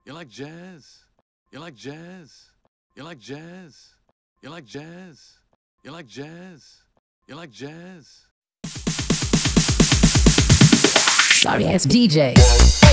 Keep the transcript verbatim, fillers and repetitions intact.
You like jazz? You like jazz? You like jazz? You like jazz? You like jazz? You like jazz? Sorry ass D J.